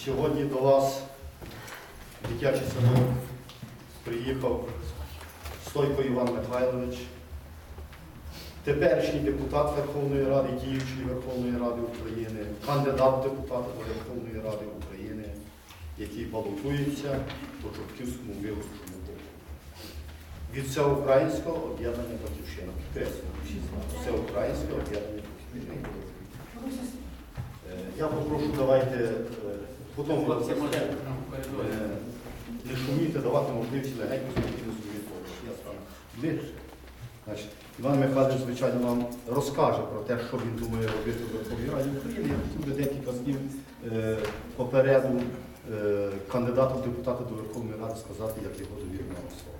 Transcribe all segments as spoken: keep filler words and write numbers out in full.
Сьогодні до вас в дитячий садок приїхав Стойко Іван Михайлович, теперішній депутат Верховної Ради, діючий Верховної Ради України, кандидат депутата до Верховної Ради України, який балотується по Чортківському виборчому округу. Від Всеукраїнського об'єднання «Батьківщина». Підкреслюю, всі знають. Всеукраїнське об'єднання «Батьківщина». Я попрошу, давайте, потім не шуміти, давати можливість легенько спокійно собі відповідь. Я стану ближче. Значить, Іван Михайлович, звичайно, нам розкаже про те, що він думає робити в Верховній Раді України. Я хотів би декілька слів е, попереду е, кандидата в депутати до Верховної Ради сказати, як його довірена особа.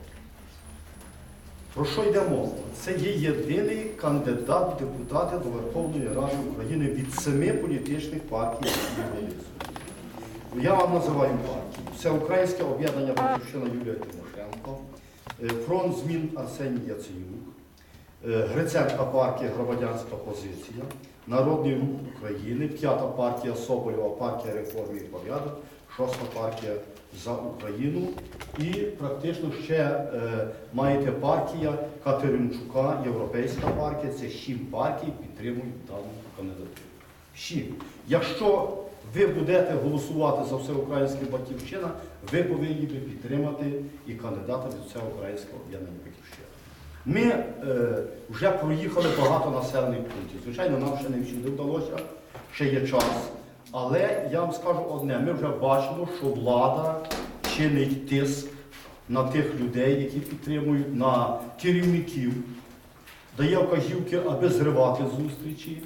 Про що йде мова? Це є єдиний кандидат в депутати до Верховної Ради України від семи політичних партій, які голосують. Я вам називаю партії. Всеукраїнське об'єднання «Батьківщина» Юлія Тимошенко, Фронт змін Арсеній Яценюк, Гриценка партія «Громадянська позиція», Народний рух України, п'ята партія Соболєва, партія «Реформи і порядок», шоста партія «За Україну» і практично ще е, маєте партія Катеринчука, Європейська партія. Це сім партій підтримують дану кандидатуру. Сім. Якщо ви будете голосувати за Всеукраїнське «Батьківщина», ви повинні би підтримати і кандидата від Всеукраїнського об'єднання «Батьківщина». Ми е, вже проїхали багато населених пунктів. Звичайно, нам ще не всюди вдалося, ще є час. Але я вам скажу одне, ми вже бачимо, що влада чинить тиск на тих людей, які підтримують, на керівників, дає вказівки, аби зривати зустрічі.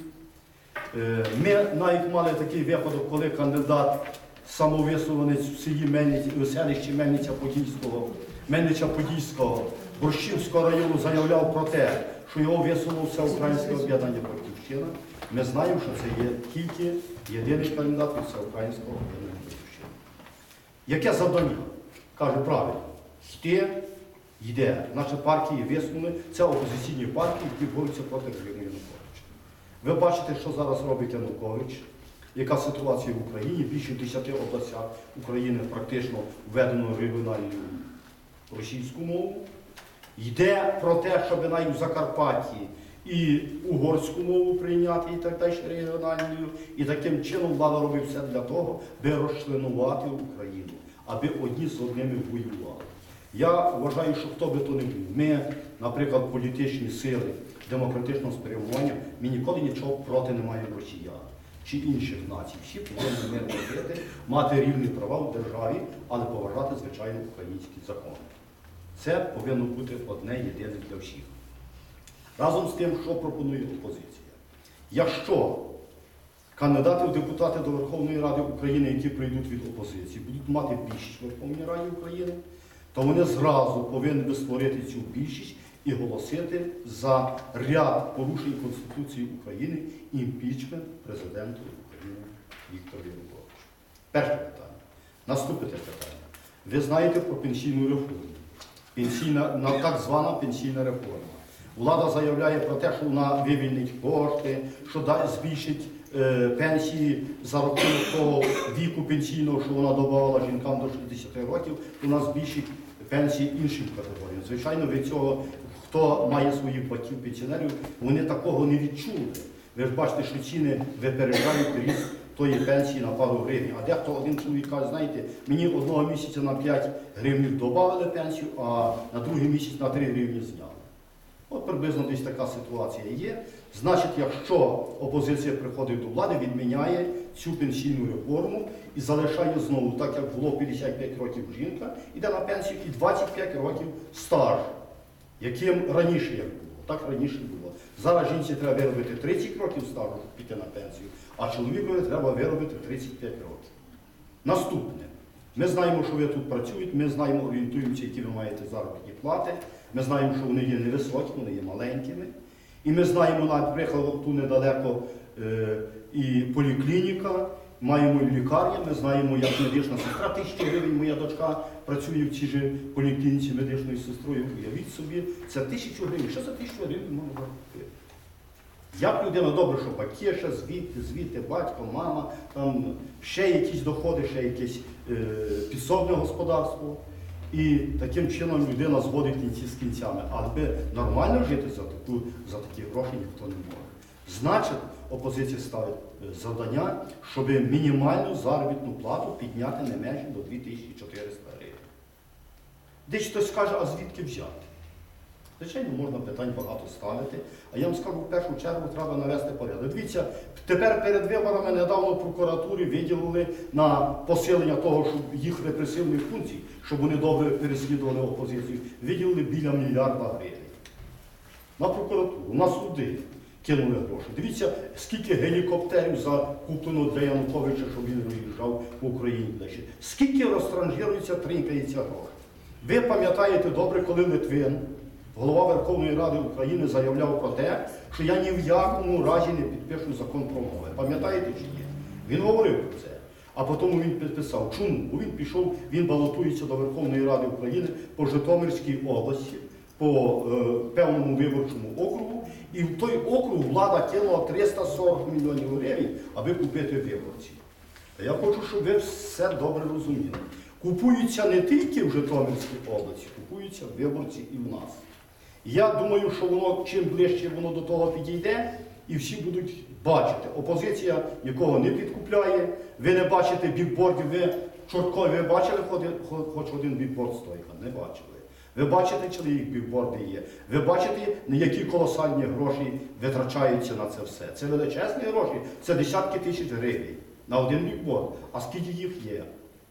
Ми навіть мали такий випадок, коли кандидат самовисуванець в селі Мельниці, у селищі Мельниця-Подільського, Мельнича-Подільського, Борщівського району заявляв про те, що його висунуло Всеукраїнське об'єднання «Батьківщина». Ми знаємо, що це є тільки єдиний кандидат від Всеукраїнського об'єднання «Батьківщина». Яке завдання? Каже, правильно, йти, йде. Наші партії висунули, це опозиційні партії, які борються проти Януковича. Ви бачите, що зараз робить Янукович, яка ситуація в Україні. Більше десяти областях України практично введено регіональну російську мову. Йде про те, щоб навіть в Закарпатті і угорську мову прийняти, і так далі регіональною. І таким чином влада робить все для того, аби розчленувати Україну, аби одні з одними воювали. Я вважаю, що хто би то не був. Ми, наприклад, політичні сили демократичного спрямування, ми ніколи нічого проти не маємо росіян чи інших націй. Всі повинні мирно жити, мати рівні права в державі, але поважати, звичайно, українські закони. Це повинно бути одне єдине для всіх. Разом з тим, що пропонує опозиція. Якщо кандидати в депутати до Верховної Ради України, які прийдуть від опозиції, будуть мати більшість в Верховній Раді України, то вони зразу повинні створити цю більшість і голосити за ряд порушень Конституції України імпічмент президенту України Віктору Януковичу. Перше питання. Наступне питання. Ви знаєте про пенсійну реформу. Пенсійна, так звана пенсійна реформа. Влада заявляє про те, що вона вивільнить кошти, що дасть, збільшить е, пенсії за рахунок того віку пенсійного, що вона додавала жінкам до шістдесяти років, вона збільшить пенсії іншим категоріям. Звичайно, ви цього, хто має своїх батьків-пенсіонерів, вони такого не відчули. Ви ж бачите, що ціни випереджають ріст тої пенсії на пару гривень. А дехто один чоловік каже, знаєте, мені одного місяця на п'ять гривень додали пенсію, а на другий місяць на три гривні зняли. От приблизно десь така ситуація є. Значить, якщо опозиція приходить до влади, відміняє цю пенсійну реформу і залишає знову, так як було п'ятдесят п'ять років жінка, іде на пенсію і двадцять п'ять років стаж, яким раніше як було. Так раніше було. Зараз жінці треба виробити тридцять років стажу, щоб піти на пенсію, а чоловікові треба виробити тридцять п'ять років. Наступне. Ми знаємо, що ви тут працюєте, ми знаємо, орієнтуємося, які ви маєте заробітні плати, ми знаємо, що вони є невисокі, вони є маленькими. І ми знаємо, наприклад, тут недалеко е, і поліклініка, маємо і лікарня, ми знаємо, як медична сестра, тисячу гривень, моя дочка працює в цій же поліклініці медичною сестрою, уявіть собі, це тисячу гривень. Що за тисячу гривень можна купити? Як людина добре, що батьки ще звідти, звідти, батько, мама, там ще якісь доходи, ще якесь е, підсобне господарство. І таким чином людина зводить кінці з кінцями. Але нормально жити за, таку, за такі гроші ніхто не може. Значить, опозиція ставить завдання, щоб мінімальну заробітну плату підняти не менше до дві тисячі чотириста гривень. Десь хтось скаже, а звідки взяти? Звичайно, можна питань багато ставити, а я вам скажу, в першу чергу треба навести порядок. Дивіться, тепер перед виборами недавно в прокуратурі виділили на посилення того, щоб їх репресивних функцій, щоб вони добре переслідували опозицію, виділили біля мільярда гривень. На прокуратуру, на суди кинули гроші. Дивіться, скільки гелікоптерів закуплено для Януковича, щоб він виїжджав в Україні. Скільки розтранжирується, тринькається гроші. Ви пам'ятаєте добре, коли Литвин, голова Верховної Ради України, заявляв про те, що я ні в якому разі не підпишу закон про мови. Пам'ятаєте чи ні? Він говорив про це. А потім він підписав. Чому? Бо він пішов, він балотується до Верховної Ради України по Житомирській області, по е, певному виборчому округу. І в той округ влада кинула триста сорок мільйонів гривень, аби купити виборців. Я хочу, щоб ви все добре розуміли. Купуються не тільки в Житомирській області, купуються виборці і в нас. Я думаю, що воно, чим ближче воно до того підійде, і всі будуть бачити. Опозиція нікого не підкупляє, ви не бачите бікбордів, ви чорткові, ви бачили хоч один бікборд Стойка? Не бачили. Ви бачите, чи їх бікборди є. Ви бачите, які колосальні гроші витрачаються на це все. Це величезні гроші, це десятки тисяч гривень на один бікборд. А скільки їх є?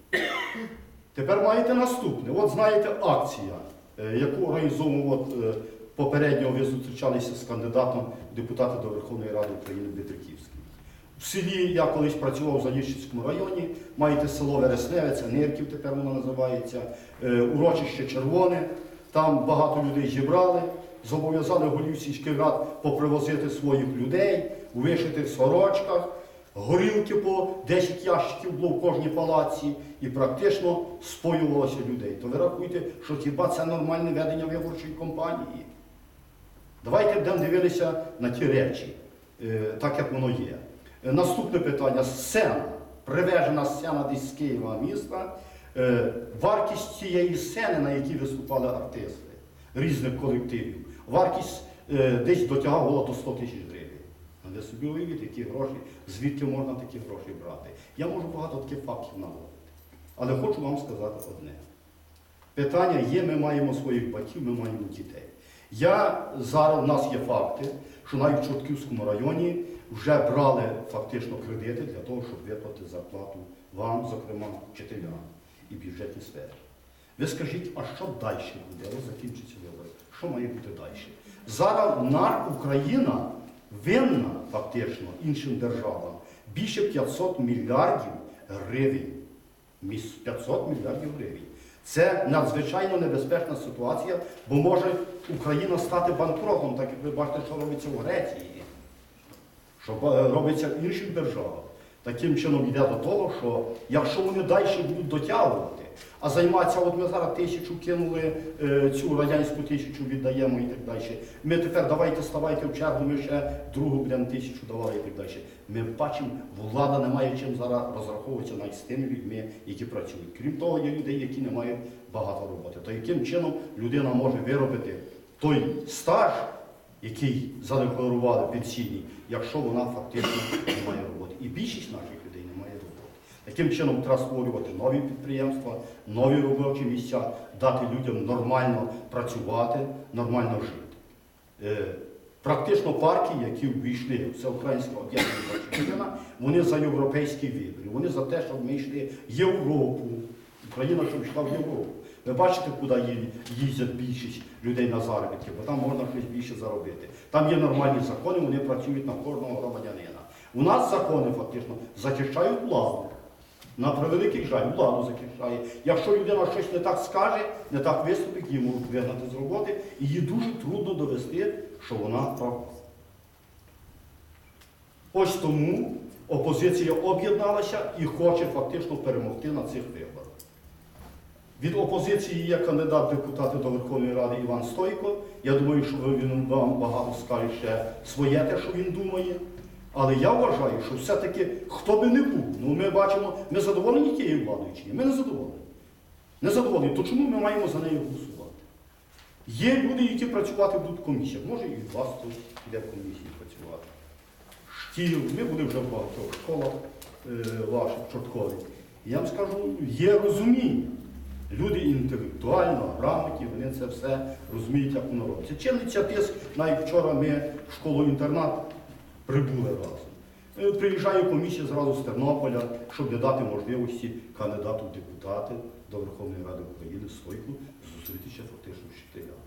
Тепер маєте наступне. От знаєте, акція, яку організовував попередньо, ви зустрічалися з кандидатом в депутати до Верховної Ради України Битриківським. В селі, я колись працював в Заліщицькому районі, маєте село Вересневе, це Нирків тепер воно називається, урочище Червоне, там багато людей зібрали, зобов'язали голів сільських рад попривозити своїх людей у вишитих сорочках, горілки по десять ящиків було в кожній палаці і практично споювалося людей. То ви рахуєте, що хіба це нормальне ведення виборчої кампанії? Давайте будемо дивитися на ті речі, так як воно є. Наступне питання. Сцена. Привезена сцена десь з Києва міста. Вартість цієї сцени, на якій виступали артисти різних колективів, вартість десь дотягувала до сто тисяч гривень. Ви собі уявіть, які гроші, звідки можна такі гроші брати. Я можу багато таких фактів наводити. Але хочу вам сказати одне. Питання є, ми маємо своїх батьків, ми маємо дітей. Я, зараз, у нас є факти, що навіть в Чортківському районі вже брали фактично кредити для того, щоб виплатити зарплату вам, зокрема, вчителям і бюджетній сфері. Ви скажіть, а що далі буде? Ось закінчиться вибори. Що має бути далі? Зараз на Україна винна фактично іншим державам більше п'ятсот мільярдів гривень. п'ятсот мільярдів гривень. Це надзвичайно небезпечна ситуація, бо може Україна стати банкротом, так як ви бачите, що робиться в Греції, що робиться в інших державах. Таким чином йде до того, що якщо вони далі будуть дотягувати, а займатися, от ми зараз тисячу кинули, цю радянську тисячу віддаємо і так далі. Ми тепер давайте ставайте в чергу, ми ще другу будемо тисячу давали і так далі. Ми бачимо, влада не має чим зараз розраховуватися навіть з тими людьми, які працюють. Крім того, є люди, які не мають багато роботи. То яким чином людина може виробити той стаж, який задекларували пенсійний, якщо вона фактично не має роботи. І більшість наших людей не має роботи. Таким чином треба створювати нові підприємства, нові робочі місця, дати людям нормально працювати, нормально жити. Практично партії, які ввійшли в Всеукраїнське об'єднання Батьківщина, вони за європейські вибори, вони за те, щоб ми йшли в Європу, Україна, щоб йшла в Європу. Ви бачите, куди їздять більшість людей на заробітки, бо там можна щось більше заробити. Там є нормальні закони, вони працюють на кожного громадянина. У нас закони фактично захищають владу. На превеликий жаль, владу захищає. Якщо людина щось не так скаже, не так виступить, її можуть вигнати з роботи, і їй дуже трудно довести, що вона права. Ось тому опозиція об'єдналася і хоче фактично перемогти на цих виборах. Від опозиції є кандидат в депутати до Верховної Ради Іван Стойко. Я думаю, що він вам багато скаже ще своє те, що він думає. Але я вважаю, що все-таки, хто би не був, ну ми бачимо, ми задоволені тією владою чи ні? Ми не задоволені. Не задоволені. То чому ми маємо за нею голосувати? Є люди, які працювати будуть в комісіях. Може і від вас тут піде в комісії працювати. Штіл, ми були вже в багатьох школах е, ваших, чорткових. Я вам скажу, є розуміння. Люди інтелектуально, грамотні, вони це все розуміють, як воно робиться. Чинниця тиск, навіть вчора ми в школу-інтернат прибули разом. Приїжджає комісія зразу з Тернополя, щоб не дати можливості кандидату в депутати до Верховної Ради України Стойку зустрітися фактично з вчителями.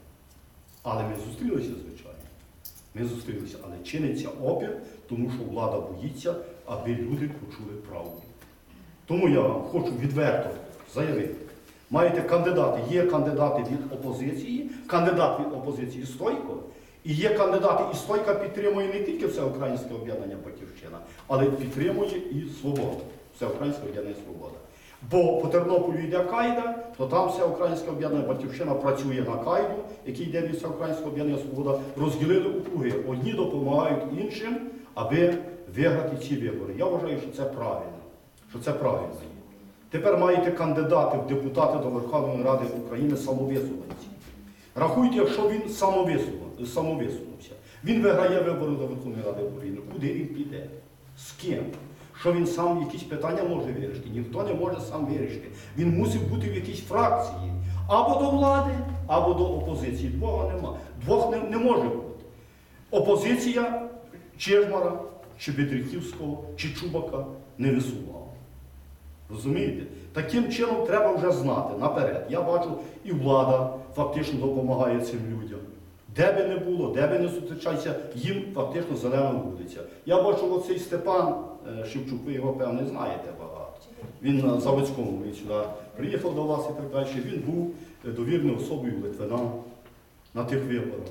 Але ми зустрілися, звичайно. Ми зустрілися, але чиниться опір, тому що влада боїться, аби люди почули правду. Тому я вам хочу відверто заявити. Маєте кандидати, є кандидати від опозиції, кандидат від опозиції Стойко, і є кандидати, і Стойка підтримує не тільки Всеукраїнське об'єднання «Батьківщина», але підтримує і «Свобода», Всеукраїнське об'єднання «Свобода». Бо по Тернополю йде Кайда, то там Всеукраїнське об'єднання «Батьківщина» працює на Кайду, який йде від Всеукраїнського об'єднання «Свобода», розділили округи. Одні допомагають іншим, аби виграти ці вибори. Я вважаю, що це правильно. Що це правильно. Тепер маєте кандидати в депутати до Верховної Ради України самовисуванці. Рахуйте, якщо він самовисунувся. Він виграє вибори до Верховної Ради України. Куди він піде? З ким? Що він сам якісь питання може вирішити? Ніхто не може сам вирішити. Він мусить бути в якійсь фракції. Або до влади, або до опозиції. Двох нема. Двох не, не може бути. Опозиція Чижмара, чи Бедриківського, чи Чубака не висувала. Розумієте? Таким чином треба вже знати наперед. Я бачу, і влада фактично допомагає цим людям. Де би не було, де би не зустрічайся, їм фактично зелена вулиця. Я бачу, оцей Степан Шевчук, ви його, певно, знаєте багато. Він на Заводському він сюди приїхав до вас і так далі. Він був довірною особою Литвина на тих виборах.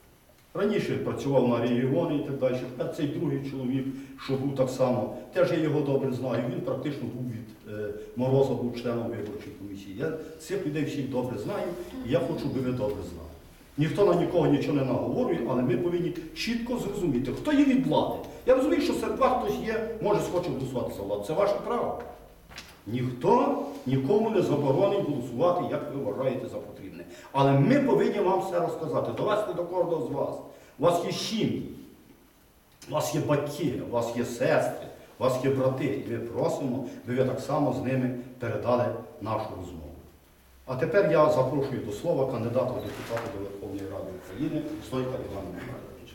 Раніше працював на регіоні і так далі. Тепер цей другий чоловік, що був так само, теж я його добре знаю. Він практично був від е, Мороза, був членом виборчої комісії. Я цих людей всіх добре знаю, і я хочу, щоб ви добре знали. Ніхто на нікого нічого не наговорює, але ми повинні чітко зрозуміти, хто є від влади. Я розумію, що серед вас хтось є, може схоче голосувати за владу. Це ваше право. Ніхто нікому не заборонить голосувати, як ви вважаєте за потрібне. Але ми повинні вам все розказати, довести до кожного з вас. У вас є сім'ї, у вас є батьки, у вас є сестри, у вас є брати. І ми просимо, щоб ви так само з ними передали нашу розмову. А тепер я запрошую до слова кандидата в депутати до Верховної Ради України Стойка Івана Михайловича.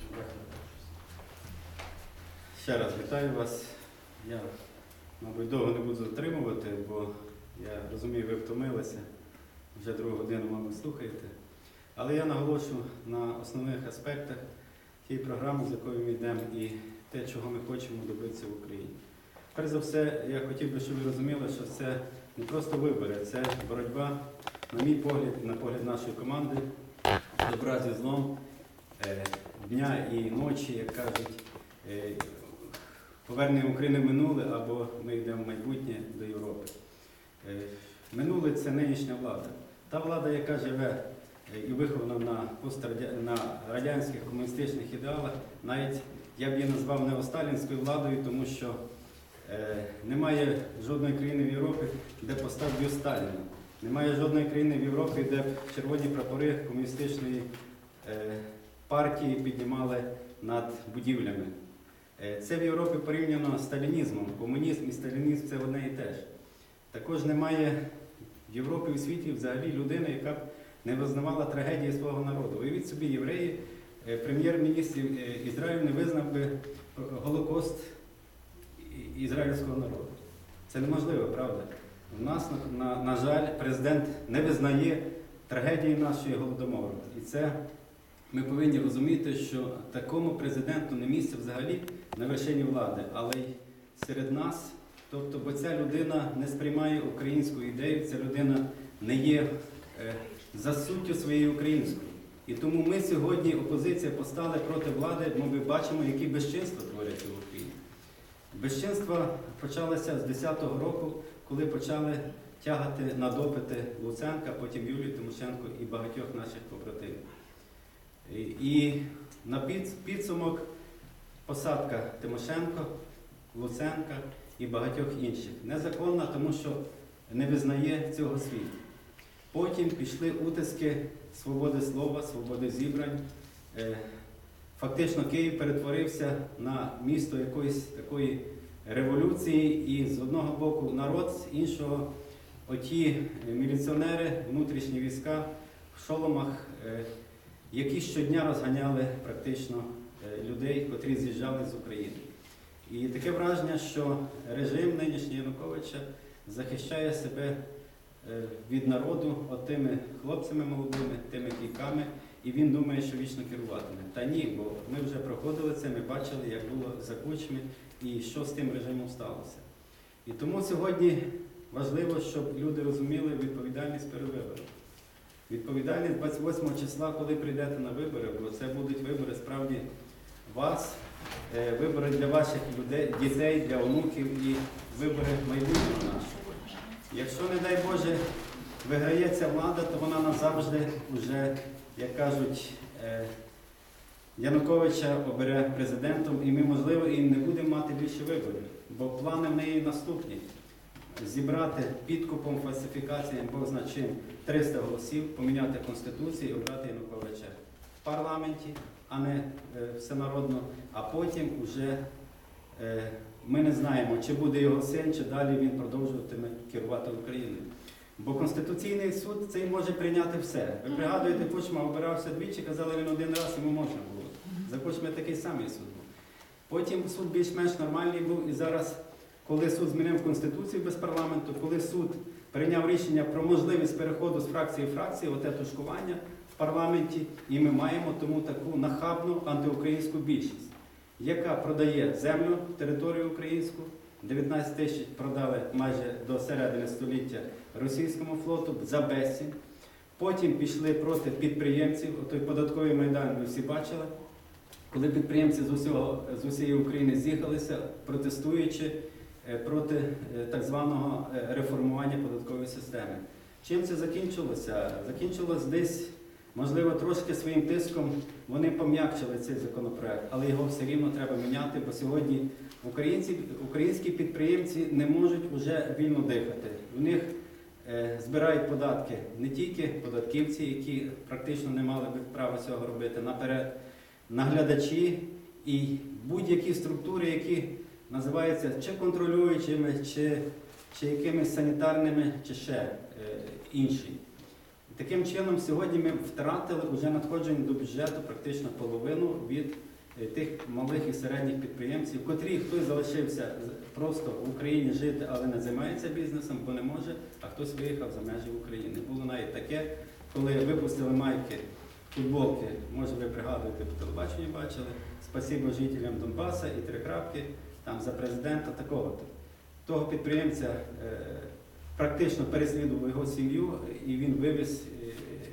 Ще раз вітаю вас. Я, мабуть, довго не буду затримувати, бо я розумію, ви втомилися. Вже другу годину, мабуть, слухаєте. Але я наголошу на основних аспектах тієї програми, з якою ми йдемо, і те, чого ми хочемо добитися в Україні. Перш за все, я хотів би, щоб ви розуміли, що це не просто вибори, це боротьба, на мій погляд, і на погляд нашої команди, добра зі злом, дня і ночі, як кажуть, повернення України в минуле, або ми йдемо в майбутнє до Європи. Минуле – це нинішня влада. Та влада, яка живе і вихована на, пострадя... на радянських комуністичних ідеалах, навіть я б її назвав неосталінською владою, тому що е, немає жодної країни в Європі, де постав бюст Сталіна. Немає жодної країни в Європі, де б червоні прапори комуністичної е, партії піднімали над будівлями. Е, це в Європі порівняно з сталінізмом. Комунізм і сталінізм – це одне і те ж. Також немає в Європі і у світі взагалі людини, яка б не визнавала трагедії свого народу. Уявіть собі, євреї, прем'єр-міністр Ізраїлю не визнав би Голокост ізраїльського народу. Це неможливо, правда? У нас, на, на жаль, президент не визнає трагедії нашої Голодомору. І це ми повинні розуміти, що такому президенту не місце взагалі на вершині влади, але й серед нас. Тобто, бо ця людина не сприймає українську ідею, ця людина не є е, за суттю своєю українською. І тому ми сьогодні, опозиція, постали проти влади, бо ми бачимо, які безчинства творяться в Україні. Безчинства почалися з десятого року, коли почали тягати на допити Луценка, потім Юлію Тимошенко і багатьох наших побратимів. І, і на під, підсумок посадка Тимошенко, Луценка і багатьох інших. Незаконна, тому що не визнає цього світ. Потім пішли утиски свободи слова, свободи зібрань. Фактично Київ перетворився на місто якоїсь такої революції, і з одного боку народ, з іншого оті міліціонери, внутрішні війська в шоломах, які щодня розганяли практично людей, котрі з'їжджали з України. І таке враження, що режим нинішній Януковича захищає себе від народу отими хлопцями молодими, тими кійками, і він думає, що вічно керуватиме. Та ні, бо ми вже проходили це, ми бачили, як було за Кучми і що з тим режимом сталося. І тому сьогодні важливо, щоб люди розуміли відповідальність перед виборами. Відповідальність двадцять восьмого числа, коли прийдете на вибори, бо це будуть вибори справді вас, вибори для ваших людей, дітей, для онуків і вибори майбутнього нашого. Якщо, не дай Боже, виграє ця влада, то вона назавжди вже, як кажуть, Януковича обере президентом, і ми, можливо, і не будемо мати більше виборів, бо плани в неї наступні. Зібрати підкупом, фальсифікаціям, Бог зна чим, триста голосів, поміняти Конституцію і обрати Януковича в парламенті, а не е, всенародно, а потім вже е, ми не знаємо, чи буде його син, чи далі він продовжуватиме керувати Україною. Бо Конституційний суд цей може прийняти все. Ви пригадуєте, Кучма обирався двічі, казали, він один раз, йому можна було. За Кучми такий самий суд був. Потім суд більш-менш нормальний був, і зараз, коли суд змінив Конституцію без парламенту, коли суд прийняв рішення про можливість переходу з фракції в фракцію, оте тушкування в парламенті, і ми маємо тому таку нахабну антиукраїнську більшість, яка продає землю, територію українську, дев'ятнадцять тисяч продали майже до середини століття російському флоту за безцінь. Потім пішли проти підприємців, отой податковий майдан ви всі бачили, коли підприємці з, усього, з усієї України з'їхалися, протестуючи проти так званого реформування податкової системи. Чим це закінчилося? Закінчилось десь, можливо, трошки своїм тиском вони пом'якчили цей законопроект, але його все рівно треба міняти, бо сьогодні українці, українські підприємці не можуть вже вільно дихати. У них е, збирають податки не тільки податківці, які практично не мали б права цього робити, наперед наглядачі і будь-які структури, які називаються чи контролюючими, чи, чи якимись санітарними, чи ще е, інші. Таким чином, сьогодні ми втратили вже надходження до бюджету практично половину від е, тих малих і середніх підприємців, котрі хтось залишився просто в Україні жити, але не займається бізнесом, бо не може, а хтось виїхав за межі України. Було навіть таке, коли випустили майки, футболки, може ви пригадуєте, по телебаченню бачили, спасибо жителям Донбаса і три крапки, там за президента такого-то. Того підприємця е, практично переслідував його сім'ю, і він вивіз е,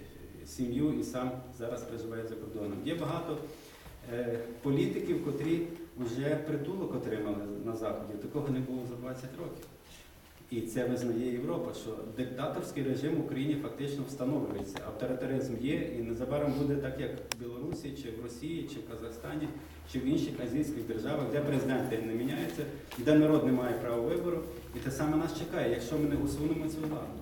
сім'ю і сам зараз проживає за кордоном. Є багато е, політиків, котрі вже притулок отримали на Заході. Такого не було за двадцять років. І це визнає Європа, що диктаторський режим в Україні фактично встановлюється. Авторитаризм є, і незабаром буде так, як в Білорусі, чи в Росії, чи в Казахстані, чи в інших азійських державах, де президенти не міняються, де народ не має права вибору. І те саме нас чекає, якщо ми не усунемо цю владу.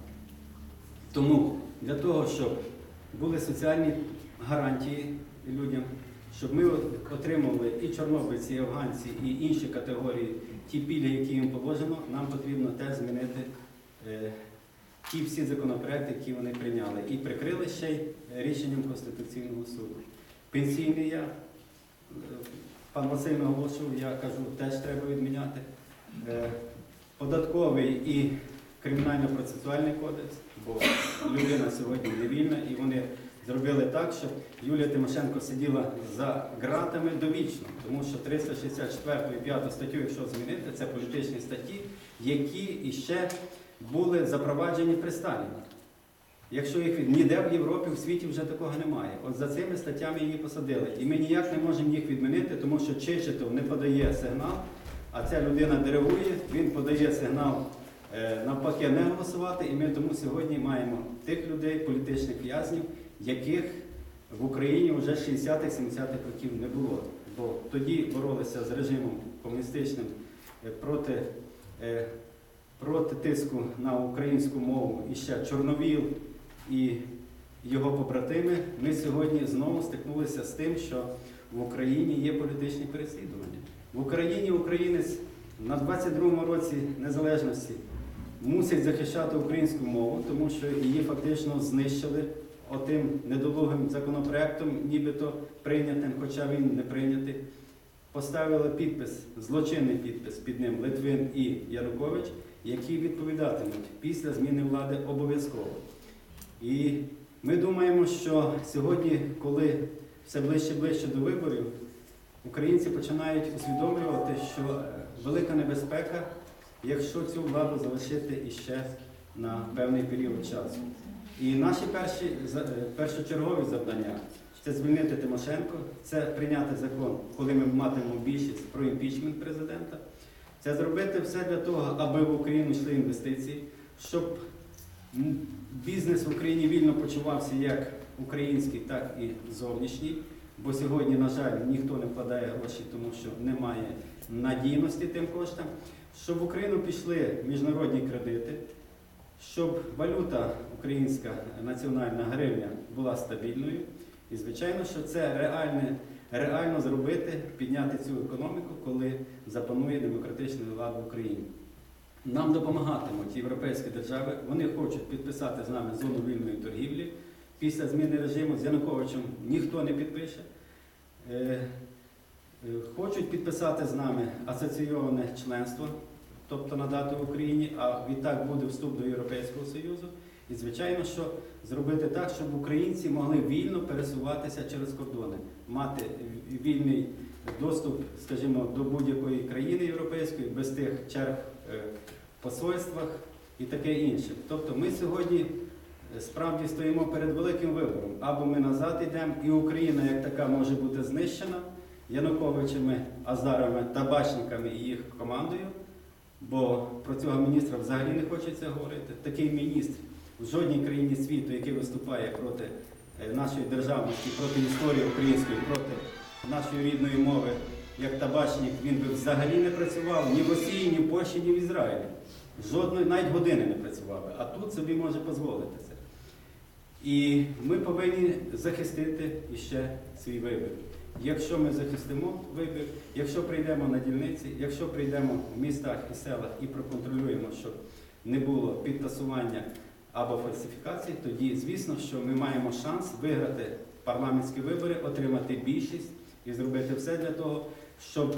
Тому для того, щоб були соціальні гарантії людям, щоб ми отримували і чорнобильці, і афганці, і інші категорії, ті пільги, які їм положено, нам потрібно теж змінити е, ті всі законопроекти, які вони прийняли. І прикрили ще й рішенням Конституційного суду. Пенсійний я, пан Василь наголошував, я кажу, теж треба відміняти. Е, податковий і кримінально-процесуальний кодекс, бо людина сьогодні не вільна, і вони зробили так, щоб Юлія Тимошенко сиділа за ґратами довічно, тому що триста шістдесят четверту і п'яту статтю, якщо змінити, це політичні статті, які іще були запроваджені при Сталіні. Якщо їх ніде в Європі, в світі вже такого немає. От за цими статтями її посадили. І ми ніяк не можемо їх відмінити, тому що Чечетов не подає сигнал, а ця людина диригує, він подає сигнал е, навпаки не голосувати, і ми тому сьогодні маємо тих людей, політичних в'язнів, яких в Україні вже шістдесятих-сімдесятих років не було. Бо тоді боролися з режимом комуністичним е, проти, е, проти тиску на українську мову і ще Чорновіл і його побратими. Ми сьогодні знову стикнулися з тим, що в Україні є політичні переслідування. В Україні українець на двадцять другому році незалежності мусить захищати українську мову, тому що її фактично знищили отим недолугим законопроектом, нібито прийнятим, хоча він не прийнятий. Поставили підпис, злочинний підпис під ним Литвин і Янукович, які відповідатимуть після зміни влади обов'язково. І ми думаємо, що сьогодні, коли все ближче і ближче до виборів, українці починають усвідомлювати, що велика небезпека, якщо цю владу залишити іще на певний період часу. І наші перші, першочергові завдання – це звільнити Тимошенко, це прийняти закон, коли ми матимемо більшість про імпічмент президента, це зробити все для того, аби в Україну йшли інвестиції, щоб бізнес в Україні вільно почувався як український, так і зовнішній, бо сьогодні, на жаль, ніхто не вкладає гроші, тому що немає надійності тим коштам, щоб в Україну пішли міжнародні кредити, щоб валюта українська національна гривня була стабільною. І, звичайно, що це реальне, реально зробити, підняти цю економіку, коли запанує демократичний лад в Україні. Нам допомагатимуть європейські держави, вони хочуть підписати з нами зону вільної торгівлі. Після зміни режиму з Януковичем ніхто не підпише. Хочуть підписати з нами асоційоване членство, тобто надати Україні, а відтак буде вступ до Європейського Союзу. І, звичайно, що зробити так, щоб українці могли вільно пересуватися через кордони, мати вільний доступ, скажімо, до будь-якої країни європейської, без тих черг в посольствах і таке інше. Тобто ми сьогодні справді стоїмо перед великим вибором. Або ми назад йдемо, і Україна як така може бути знищена Януковичами, Азарами, табачниками і їх командою, бо про цього міністра взагалі не хочеться говорити. Такий міністр в жодній країні світу, який виступає проти нашої державності, проти історії української, проти нашої рідної мови, як табачник, він би взагалі не працював ні в Росії, ні в Польщі, ні в Ізраїлі. Жодної, навіть години не працював би, а тут собі може дозволити це. І ми повинні захистити іще свій вибір. Якщо ми захистимо вибір, якщо прийдемо на дільниці, якщо прийдемо в містах і селах і проконтролюємо, щоб не було підтасування або фальсифікацій, тоді, звісно, що ми маємо шанс виграти парламентські вибори, отримати більшість і зробити все для того, щоб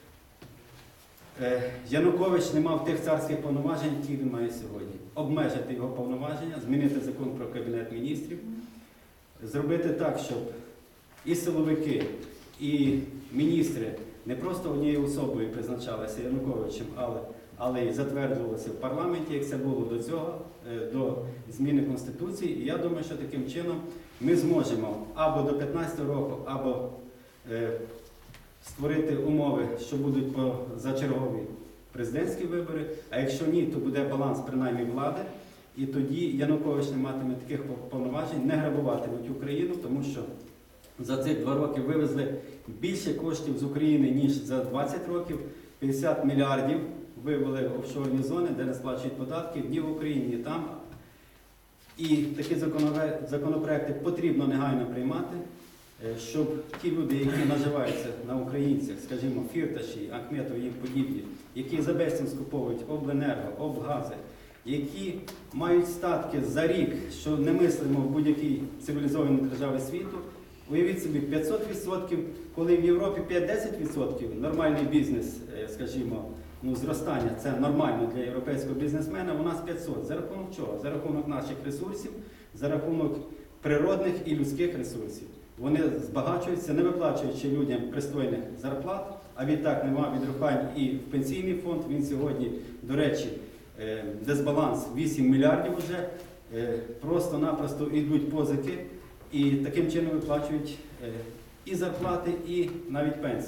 Янукович не мав тих царських повноважень, які він має сьогодні. Обмежити його повноваження, змінити закон про Кабінет міністрів, зробити так, щоб і силовики, і міністри не просто однією особою призначалися Януковичем, але, але й затверджувалися в парламенті, як це було до цього, до зміни Конституції. І я думаю, що таким чином ми зможемо або до п'ятнадцятого року, або е, створити умови, що будуть позачергові президентські вибори, а якщо ні, то буде баланс принаймні влади, і тоді Янукович не матиме таких повноважень, не грабуватимуть Україну, тому що за цих два роки вивезли більше коштів з України, ніж за двадцять років, п'ятдесят мільярдів вивели в офшорні зони, де не сплачують податків ні в Україні, ні там. І такі законопроекти потрібно негайно приймати, щоб ті люди, які наживаються на українцях, скажімо, Фірташі, Ахметов і їм подібні, які за безцінь скуповують обленерго, обгази, які мають статки за рік, що не мислимо в будь-якій цивілізованій державі світу, уявіть собі, п'ятсот відсотків, коли в Європі п'ять-десять відсотків нормальний бізнес, скажімо, ну, зростання, це нормально для європейського бізнесмена, у нас п'ятсот. За рахунок чого? За рахунок наших ресурсів, за рахунок природних і людських ресурсів. Вони збагачуються, не виплачуючи людям пристойних зарплат, а відтак нема відрухань і в пенсійний фонд. Він сьогодні, до речі, дисбаланс вісім мільярдів вже, просто-напросто йдуть позики і таким чином виплачують і зарплати, і навіть пенсії.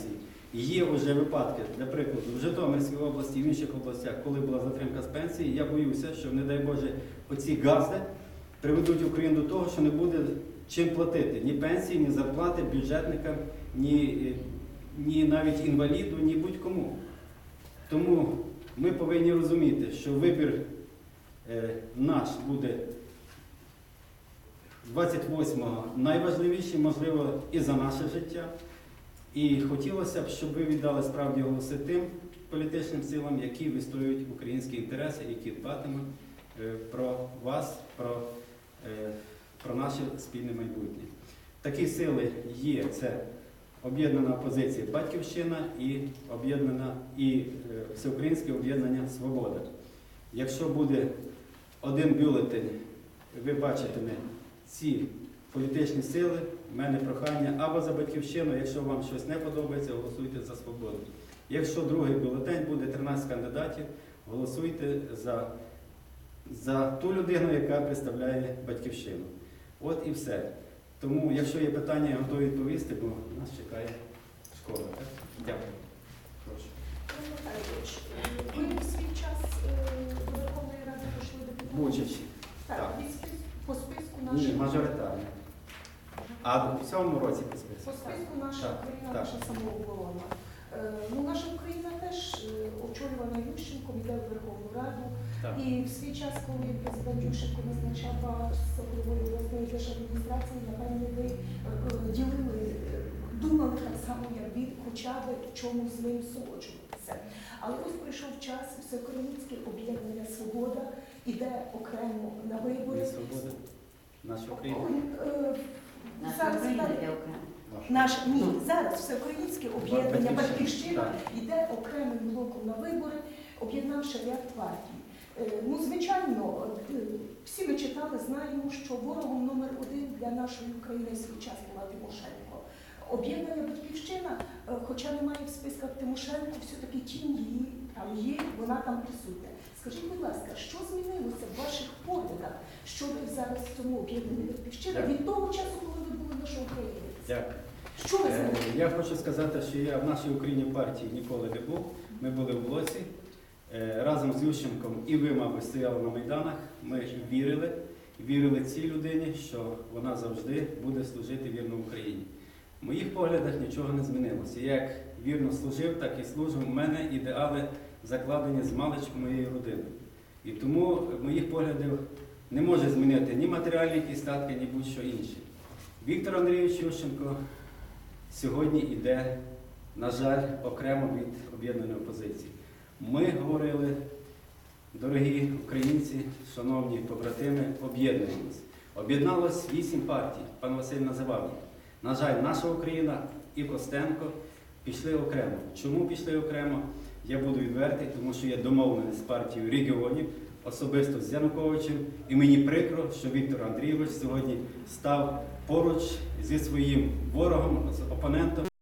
І є вже випадки, для прикладу, в Житомирській області і в інших областях, коли була затримка з пенсії, я боюся, що, не дай Боже, оці газди приведуть Україну до того, що не буде чим платити ні пенсії, ні зарплати бюджетникам, ні, ні навіть інваліду, ні будь-кому. Тому ми повинні розуміти, що вибір е, наш буде двадцять восьмого найважливіший, можливо, і за наше життя. І хотілося б, щоб ви віддали справді голоси тим політичним силам, які відстоюють українські інтереси, які дбатимуть е, про вас, про, е, про наше спільне майбутнє. Такі сили є, це об'єднана опозиція «Батьківщина» і об'єднана і е, Всеукраїнське об'єднання «Свобода». Якщо буде один бюлетень, ви бачитиме ці політичні сили, в мене прохання або за «Батьківщину», якщо вам щось не подобається, голосуйте за «Свободу». Якщо другий бюлетень буде тринадцять кандидатів, голосуйте за, за ту людину, яка представляє «Батьківщину». От і все. Тому, якщо є питання, я готовий відповісти, бо нас чекає школа. Так? Дякую. Прошу. Пане Михайлович, ви в свій час е, до Верховної Ради пройшли депутатом? Бучачі. Так, Так. від спис- по списку Ні, нашої мажоритарні. А в цьому році по по списку. списку наша Так, Україна, так. наша самооборона. Е, ну, наша Україна теж е, очолювана Ющенком, йде в Верховну Раду. Так. І в свій час, коли президент Ющенко назначав вас головою обласної держадміністрації, напевно, ви е, е, ділили, е, думали так само, як він, хоча б в чомусь з ним суджуватися. Але ось прийшов час, Всеукраїнське об'єднання «Свобода» іде окремо на вибори. Ми свобода. Наша Україна. Е, Наша Зараз Україна далі. йде окремо. Наш ні, зараз Всеукраїнське об'єднання Батьківщина. «Батьківщина» Так. йде окремим блоком на вибори, об'єднавши ряд партій. Е, Ну, звичайно, е, всі ми читали, знаємо, що ворогом номер один для нашої України в свій час була Тимошенко. Об'єднання «Батьківщина», е, хоча немає в списках Тимошенко, все-таки тінь її там є, вона там присутня. Скажіть, будь ласка, що змінилося в ваших поглядах, що ви зараз в цьому об'єднанні «Батьківщина» Дякую. від того часу, коли ви були нашою Україною? Дякую. Що ви Е, змінили? Я хочу сказати, що я в нашій Україні партії ніколи не був. Ми були в блоці. Е, Разом з Ющенком і ви, мабуть, стояли на Майданах. Ми вірили, вірили цій людині, що вона завжди буде служити вірно Україні. В моїх поглядах нічого не змінилося. Я як вірно служив, так і служу. У мене ідеали закладені з маличку моєї родини. І тому моїх поглядів не може змінити ні матеріальні якісь статки, ні будь-що інше. Віктор Андрійович Ющенко сьогодні йде, на жаль, окремо від об'єднаної опозиції. Ми говорили, дорогі українці, шановні побратими, об'єднуємось. Об'єдналось вісім партій, пан Василь називав їх. На жаль, наша Україна і Костенко пішли окремо. Чому пішли окремо? Я буду відвертий, тому що я домовлений з партією регіонів, особисто з Януковичем, і мені прикро, що Віктор Андрійович сьогодні став поруч зі своїм ворогом, з опонентом.